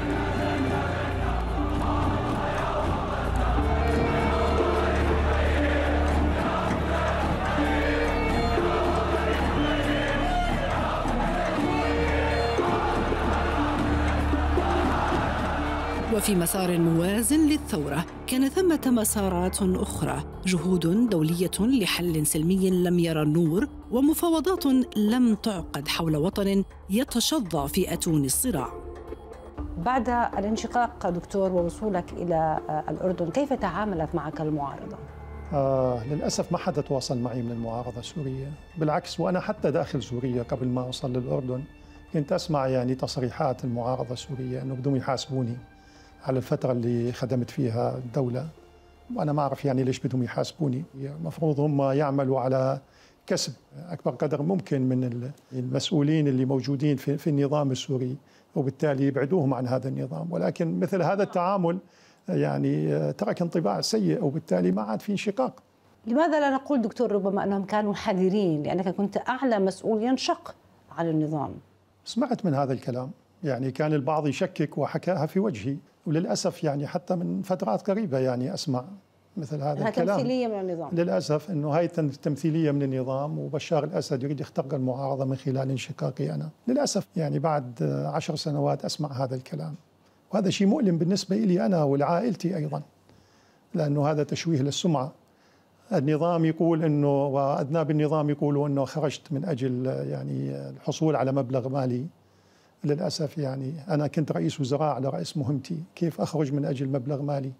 وفي مسار موازٍ للثورة كان ثمة مسارات أخرى، جهود دولية لحل سلمي لم يرى النور، ومفاوضات لم تعقد حول وطن يتشظى في أتون الصراع. بعد الانشقاق دكتور ووصولك إلى الأردن، كيف تعاملت معك المعارضة؟ للأسف ما حدا تواصل معي من المعارضة السورية، بالعكس. وأنا حتى داخل سوريا قبل ما أوصل للأردن كنت أسمع يعني تصريحات المعارضة السورية أنه بدهم يحاسبوني على الفترة اللي خدمت فيها الدولة، وأنا ما أعرف يعني ليش بدهم يحاسبوني. المفروض هم يعملوا على كسب أكبر قدر ممكن من المسؤولين اللي موجودين في النظام السوري، وبالتالي يبعدوهم عن هذا النظام. ولكن مثل هذا التعامل يعني ترك انطباع سيء، وبالتالي ما عاد في انشقاق. لماذا لا نقول دكتور ربما أنهم كانوا حذرين، لأنك كنت أعلى مسؤول ينشق عن النظام؟ سمعت من هذا الكلام، يعني كان البعض يشكك وحكاها في وجهي، وللأسف يعني حتى من فترات قريبة يعني أسمع مثل هذا الكلام. تمثيلية من النظام. للأسف أنه هاي تمثيلية من النظام، وبشار الأسد يريد يخترق المعارضة من خلال انشقاقي أنا. للأسف يعني بعد 10 سنوات أسمع هذا الكلام، وهذا شيء مؤلم بالنسبة لي أنا ولعائلتي أيضا، لأنه هذا تشويه للسمعة. النظام يقول أنه، وأذناب النظام يقولوا أنه خرجت من أجل يعني الحصول على مبلغ مالي. للأسف يعني أنا كنت رئيس وزراء على رأس مهمتي، كيف أخرج من أجل مبلغ مالي؟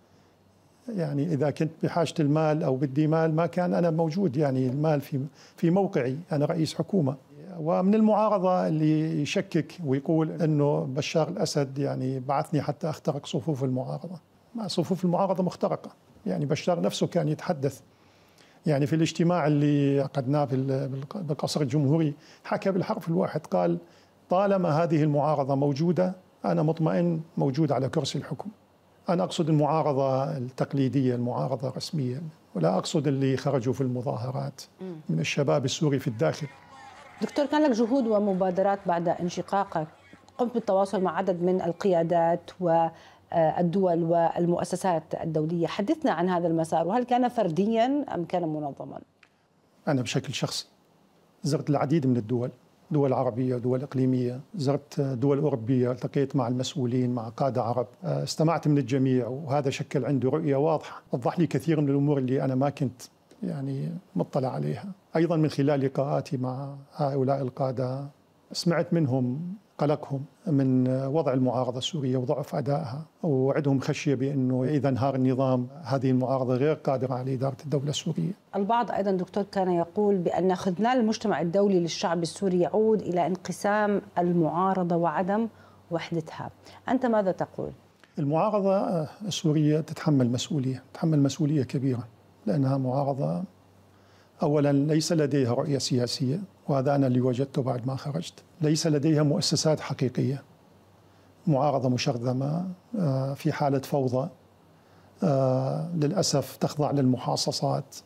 يعني إذا كنت بحاجة المال أو بدي مال ما كان أنا موجود، يعني المال في موقعي، أنا رئيس حكومة. ومن المعارضة اللي يشكك ويقول أنه بشار الأسد يعني بعثني حتى أخترق صفوف المعارضة. مع صفوف المعارضة مخترقة، يعني بشار نفسه كان يتحدث يعني في الاجتماع اللي عقدناه بالقصر الجمهوري، حكى بالحرف الواحد، قال طالما هذه المعارضة موجودة أنا مطمئن موجود على كرسي الحكم. أنا أقصد المعارضة التقليدية، المعارضة الرسمية، ولا أقصد اللي خرجوا في المظاهرات من الشباب السوري في الداخل. دكتور، كان لك جهود ومبادرات بعد انشقاقك، قمت بالتواصل مع عدد من القيادات والدول والمؤسسات الدولية، حدثنا عن هذا المسار، وهل كان فرديا أم كان منظما؟ أنا بشكل شخصي زرت العديد من الدول، دول عربية ودول إقليمية، زرت دول أوروبية، التقيت مع المسؤولين، مع قادة عرب، استمعت من الجميع، وهذا شكل عندي رؤية واضحة، وضح لي كثير من الأمور اللي أنا ما كنت مطلع عليها. أيضا من خلال لقاءاتي مع هؤلاء القادة سمعت منهم قلقهم من وضع المعارضة السورية وضعف أدائها، وعندهم خشية بأنه إذا انهار النظام هذه المعارضة غير قادرة على إدارة الدولة السورية. البعض أيضا دكتور كان يقول بأن خذلان المجتمع الدولي للشعب السوري يعود إلى انقسام المعارضة وعدم وحدتها، أنت ماذا تقول؟ المعارضة السورية تتحمل مسؤولية كبيرة، لأنها معارضة أولا ليس لديها رؤية سياسية، وهذا أنا اللي وجدته بعد ما خرجت. ليس لديها مؤسسات حقيقية، معارضة مشرذمة في حالة فوضى، للأسف تخضع للمحاصصات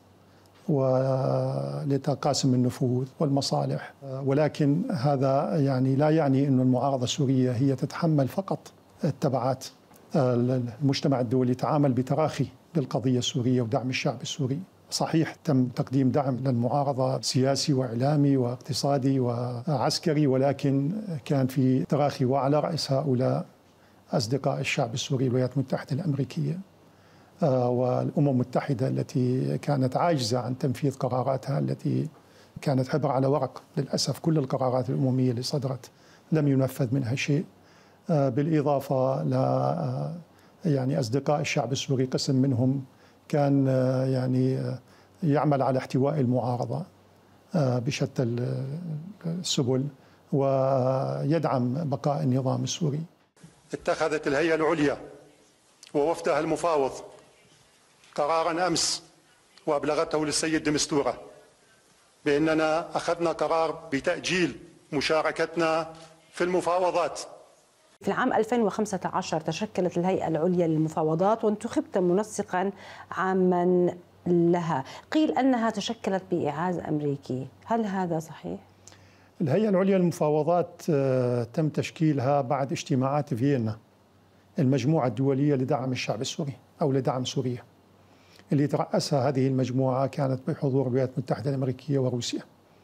ولتقاسم النفوذ والمصالح. ولكن هذا لا يعني أن المعارضة السورية هي تتحمل فقط التبعات. المجتمع الدولي تعامل بتراخي للقضية السورية ودعم الشعب السوري. صحيح تم تقديم دعم للمعارضة سياسي وإعلامي واقتصادي وعسكري، ولكن كان في تراخي، وعلى رأس هؤلاء أصدقاء الشعب السوري الولايات المتحدة الأمريكية والأمم المتحدة التي كانت عاجزة عن تنفيذ قراراتها التي كانت عبارة على ورق. للأسف كل القرارات الأممية اللي صدرت لم ينفذ منها شيء، بالإضافة ل أصدقاء الشعب السوري قسم منهم كان يعمل على احتواء المعارضة بشتى السبل ويدعم بقاء النظام السوري. اتخذت الهيئة العليا ووفدها المفاوض قرارا أمس وأبلغته للسيد دمستورة بأننا أخذنا قرار بتأجيل مشاركتنا في المفاوضات. في العام 2015 تشكلت الهيئة العليا للمفاوضات وانتخبت منسقا عاما لها، قيل أنها تشكلت بإعاز أمريكي، هل هذا صحيح؟ الهيئة العليا للمفاوضات تم تشكيلها بعد اجتماعات فيينا، المجموعة الدولية لدعم الشعب السوري أو لدعم سوريا، اللي ترأسها هذه المجموعة كانت بحضور الولايات المتحدة الأمريكية وروسيا.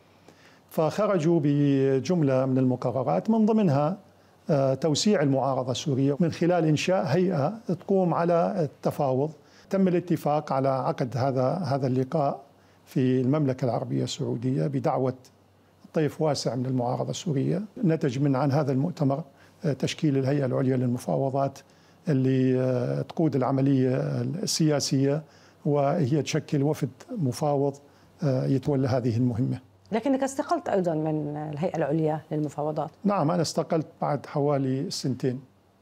فخرجوا بجملة من المقررات من ضمنها توسيع المعارضة السورية من خلال إنشاء هيئة تقوم على التفاوض. تم الاتفاق على عقد هذا اللقاء في المملكة العربية السعودية بدعوة طيف واسع من المعارضة السورية. نتج عن هذا المؤتمر تشكيل الهيئة العليا للمفاوضات اللي تقود العملية السياسية، وهي تشكل وفد مفاوض يتولى هذه المهمة. لكنك استقلت أيضا من الهيئة العليا للمفاوضات. نعم، أنا استقلت بعد حوالي 2 سنين.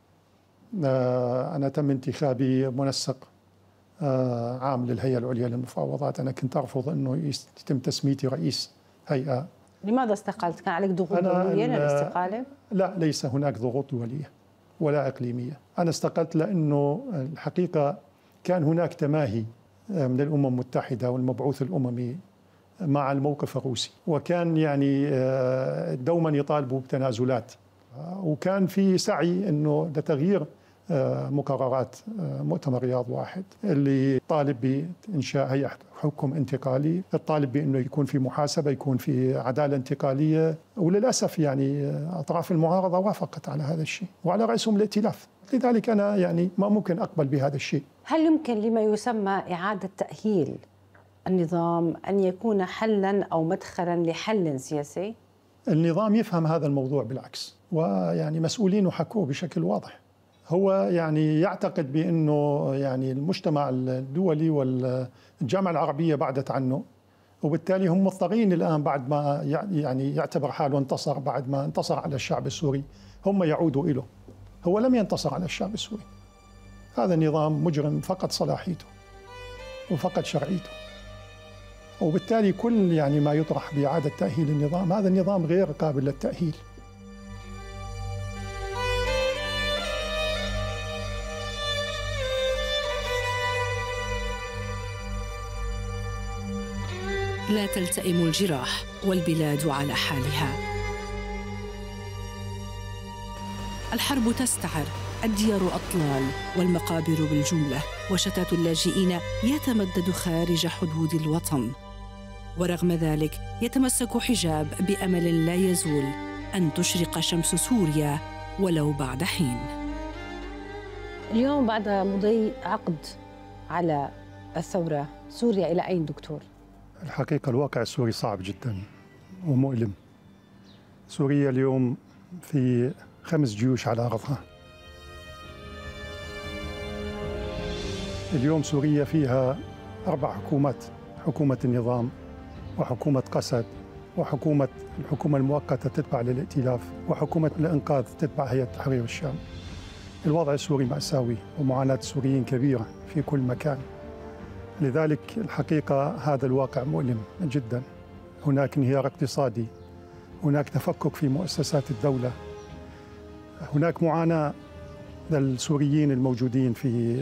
أنا تم انتخابي منسق عام للهيئة العليا للمفاوضات. أنا كنت أرفض أنه يتم تسميتي رئيس هيئة. لماذا استقلت؟ كان عليك ضغوط دولية للاستقالة؟ لا، ليس هناك ضغوط دولية ولا إقليمية. أنا استقلت لأنه الحقيقة كان هناك تماهي من الأمم المتحدة والمبعوث الأممي مع الموقف الروسي، وكان دوما يطالبوا بتنازلات، وكان في سعي أنه لتغيير مقررات مؤتمر رياض واحد اللي طالب بإنشاء هيئة حكم انتقالي، الطالب بأنه يكون في محاسبة، يكون في عدالة انتقالية. وللأسف أطراف المعارضة وافقت على هذا الشيء وعلى رأسهم الائتلاف. لذلك أنا ما ممكن أقبل بهذا الشيء. هل يمكن لما يسمى إعادة تأهيل النظام أن يكون حلا أو مدخلا لحل سياسي؟ النظام يفهم هذا الموضوع بالعكس، مسؤولين حكوه بشكل واضح. هو يعتقد بأنه المجتمع الدولي والجامعة العربية بعدت عنه، وبالتالي هم مضطرين الآن بعد ما يعتبر حاله انتصر، بعد ما انتصر على الشعب السوري، هم يعودوا إله. هو لم ينتصر على الشعب السوري. هذا النظام مجرم، فقد صلاحيته وفقد شرعيته، وبالتالي كل ما يطرح بإعادة تأهيل النظام، هذا النظام غير قابل للتأهيل. لا تلتئم الجراح والبلاد على حالها. الحرب تستعر، الديار أطلال والمقابر بالجملة، وشتات اللاجئين يتمدد خارج حدود الوطن. ورغم ذلك يتمسك حجاب بأمل لا يزول أن تشرق شمس سوريا ولو بعد حين. اليوم بعد مضي عقد على الثورة، سوريا إلى أين دكتور؟ الحقيقة الواقع السوري صعب جدا ومؤلم. سوريا اليوم في 5 جيوش على أرضها. اليوم سوريا فيها 4 حكومات: حكومة النظام، وحكومة قسد، الحكومة المؤقتة تتبع للائتلاف، وحكومة الإنقاذ تتبع هيئة تحرير الشام. الوضع السوري مأساوي ومعاناة السوريين كبيرة في كل مكان. لذلك الحقيقة هذا الواقع مؤلم جدا. هناك انهيار اقتصادي، هناك تفكك في مؤسسات الدولة، هناك معاناة للسوريين الموجودين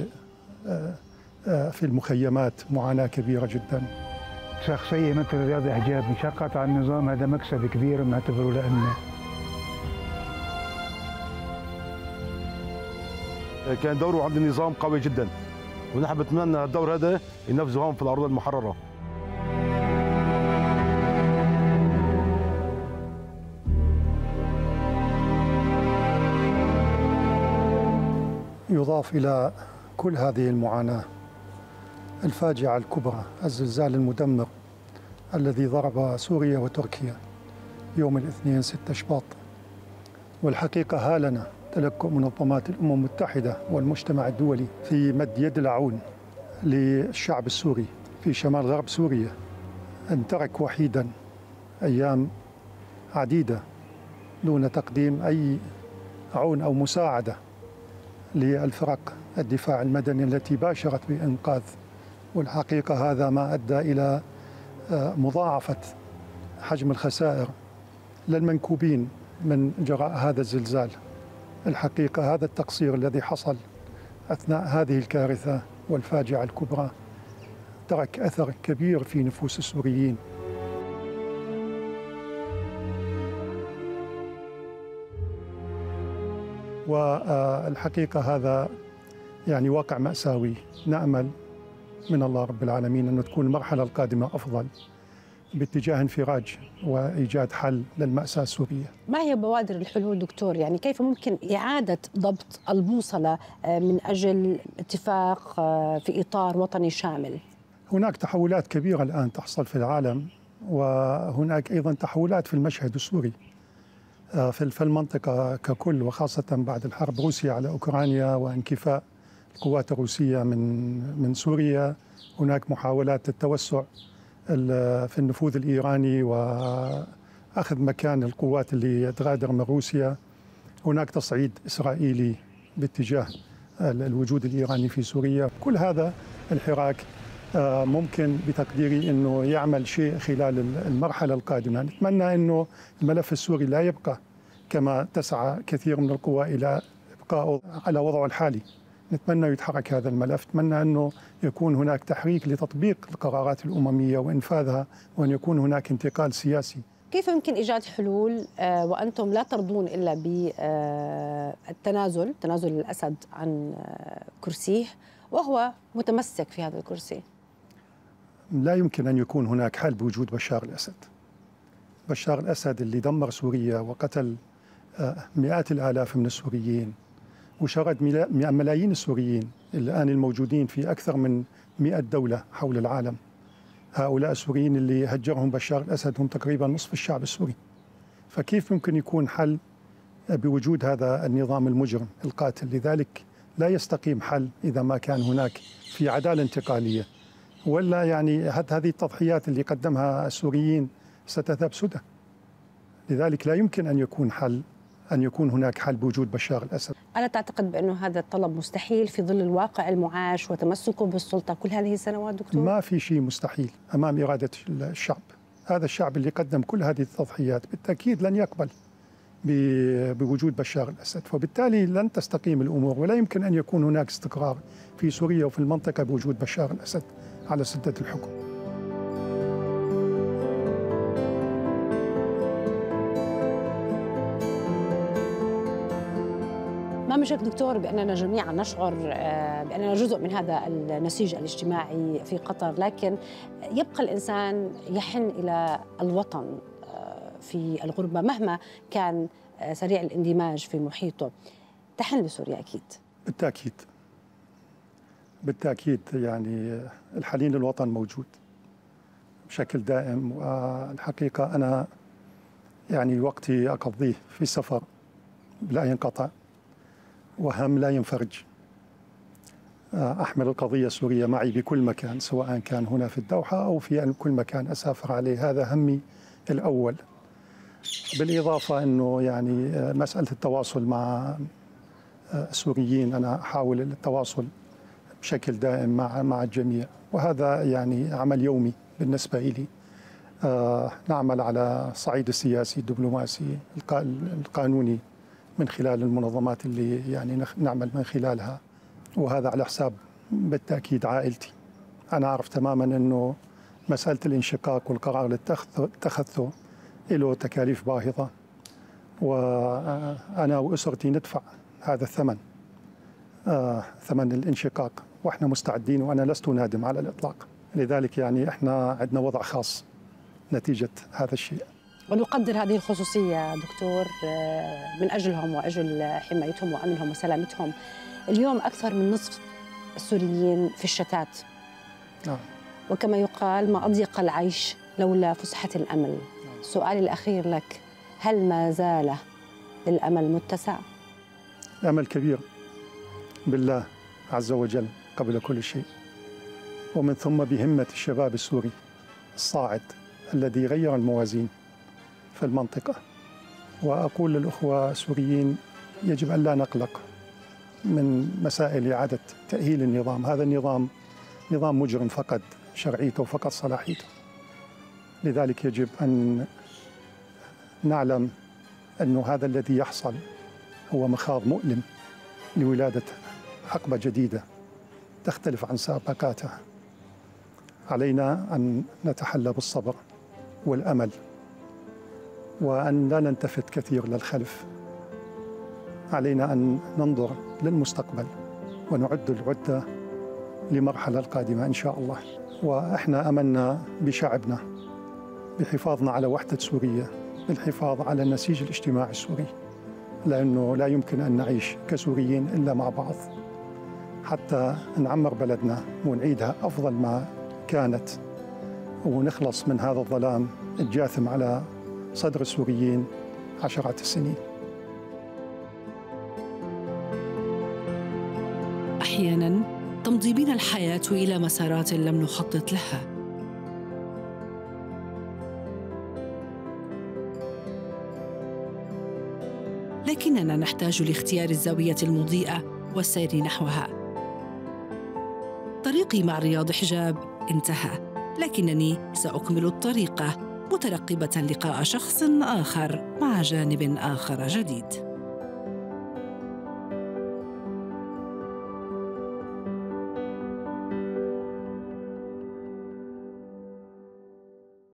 في المخيمات، معاناة كبيرة جدا. شخصية مثل رياض حجاب مشقت على النظام، هذا مكسب كبير بنعتبره لنا. كان دوره عند النظام قوي جدا، ونحن بنتمنى الدور هذا ينفذه هون في الأرض المحررة. يضاف إلى كل هذه المعاناة الفاجعة الكبرى، الزلزال المدمر الذي ضرب سوريا وتركيا يوم الاثنين 6 شباط. والحقيقة هالنا تلكؤ منظمات الأمم المتحدة والمجتمع الدولي في مد يد العون للشعب السوري في شمال غرب سوريا، أن ترك وحيدا أيام عديدة دون تقديم أي عون أو مساعدة للفرق الدفاع المدني التي باشرت بإنقاذ. والحقيقة هذا ما أدى إلى مضاعفة حجم الخسائر للمنكوبين من جراء هذا الزلزال. الحقيقة هذا التقصير الذي حصل أثناء هذه الكارثة والفاجعة الكبرى ترك أثر كبير في نفوس السوريين. والحقيقة هذا يعني واقع مأساوي. نأمل من الله رب العالمين أن تكون المرحلة القادمة أفضل باتجاه انفراج وإيجاد حل للمأساة السورية. ما هي بوادر الحلول دكتور؟ يعني كيف ممكن إعادة ضبط البوصلة من أجل اتفاق في إطار وطني شامل؟ هناك تحولات كبيرة الآن تحصل في العالم، وهناك أيضا تحولات في المشهد السوري في المنطقة ككل، وخاصة بعد الحرب روسيا على أوكرانيا وانكفاء القوات الروسية من سوريا. هناك محاولات التوسع في النفوذ الإيراني وأخذ مكان القوات اللي تغادر من روسيا. هناك تصعيد إسرائيلي باتجاه الوجود الإيراني في سوريا. كل هذا الحراك ممكن بتقديري أنه يعمل شيء خلال المرحلة القادمة. نتمنى أنه الملف السوري لا يبقى كما تسعى كثير من القوى إلى إبقاء على وضعه الحالي. نتمنى يتحرك هذا الملف، نتمنى أنه يكون هناك تحريك لتطبيق القرارات الأممية وإنفاذها، وأن يكون هناك انتقال سياسي. كيف يمكن إيجاد حلول وأنتم لا ترضون إلا بالتنازل، تنازل الأسد عن كرسيه وهو متمسك في هذا الكرسي؟ لا يمكن أن يكون هناك حل بوجود بشار الأسد. بشار الأسد اللي دمر سوريا وقتل مئات الآلاف من السوريين وشرد ملايين السوريين الآن الموجودين في أكثر من 100 دولة حول العالم. هؤلاء السوريين اللي هجرهم بشار الأسد هم تقريبا نصف الشعب السوري. فكيف ممكن يكون حل بوجود هذا النظام المجرم القاتل؟ لذلك لا يستقيم حل إذا ما كان هناك في عدالة انتقالية، ولا يعني هذه التضحيات اللي قدمها السوريين ستذهب سدى. لذلك لا يمكن أن يكون هناك حل بوجود بشار الأسد. ألا تعتقد بأنه هذا الطلب مستحيل في ظل الواقع المعاش وتمسكه بالسلطة كل هذه السنوات دكتور؟ ما في شيء مستحيل أمام إرادة الشعب. هذا الشعب اللي قدم كل هذه التضحيات بالتأكيد لن يقبل بوجود بشار الأسد، وبالتالي لن تستقيم الأمور، ولا يمكن أن يكون هناك استقرار في سوريا وفي المنطقة بوجود بشار الأسد على سدة الحكم. ما من شك دكتور بأننا جميعا نشعر بأننا جزء من هذا النسيج الاجتماعي في قطر، لكن يبقى الإنسان يحن إلى الوطن في الغربة مهما كان سريع الاندماج في محيطه. تحن لسوريا أكيد. بالتأكيد بالتأكيد، يعني الحنين للوطن موجود بشكل دائم. والحقيقة أنا يعني وقتي أقضيه في سفر لا ينقطع وهم لا ينفرج. أحمل القضية السورية معي بكل مكان، سواء كان هنا في الدوحة أو في كل مكان أسافر عليه، هذا همي الأول. بالإضافة أنه يعني مسألة التواصل مع السوريين، أنا أحاول التواصل بشكل دائم مع الجميع، وهذا يعني عمل يومي بالنسبة لي. نعمل على الصعيد السياسي الدبلوماسي القانوني من خلال المنظمات اللي يعني نعمل من خلالها، وهذا على حساب بالتأكيد عائلتي. أنا أعرف تماما أنه مسألة الانشقاق والقرار اللي اتخذته له تكاليف باهظة، وأنا وأسرتي ندفع هذا الثمن، ثمن الانشقاق، وإحنا مستعدين، وأنا لست نادم على الإطلاق. لذلك يعني إحنا عندنا وضع خاص نتيجة هذا الشيء. ونقدر هذه الخصوصية دكتور من أجلهم وأجل حمايتهم وأمنهم وسلامتهم. اليوم أكثر من نصف السوريين في الشتات، وكما يقال ما أضيق العيش لولا فسحة الأمل. سؤالي الأخير لك، هل ما زال للأمل متسع؟ الأمل كبير بالله عز وجل قبل كل شيء، ومن ثم بهمة الشباب السوري الصاعد الذي غير الموازين في المنطقة. وأقول للأخوة السوريين يجب أن لا نقلق من مسائل إعادة تأهيل النظام. هذا النظام نظام مجرم، فقد شرعيته وفقد صلاحيته. لذلك يجب أن نعلم أن هذا الذي يحصل هو مخاض مؤلم لولادة حقبة جديدة تختلف عن سابقاتها. علينا أن نتحلى بالصبر والأمل، وأن لا نلتفت كثير للخلف. علينا أن ننظر للمستقبل ونعد العدة لمرحلة القادمة إن شاء الله. وإحنا أملنا بشعبنا، بحفاظنا على وحدة سوريا، بالحفاظ على النسيج الاجتماعي السوري، لأنه لا يمكن أن نعيش كسوريين إلا مع بعض حتى نعمر بلدنا ونعيدها أفضل ما كانت، ونخلص من هذا الظلام الجاثم على صدر السوريين عشرات السنين. أحياناً تمضي بنا الحياة إلى مسارات لم نخطط لها، لكننا نحتاج لاختيار الزاوية المضيئة والسير نحوها. طريقي مع رياض حجاب انتهى، لكنني سأكمل الطريقة مترقبة لقاء شخص آخر مع جانب آخر جديد.